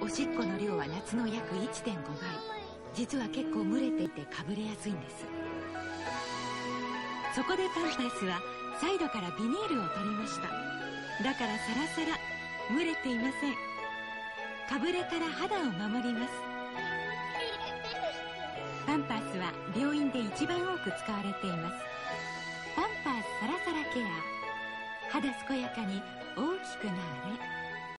おしっこの量は夏の約 1.5 倍。実は結構蒸れていてかぶれやすいんです。そこでパンパースはサイドからビニールを取りました。だからサラサラ、蒸れていません。かぶれから肌を守ります。パンパースは病院で一番多く使われています。パンパースサラサラケア。肌健やかに大きくなれ。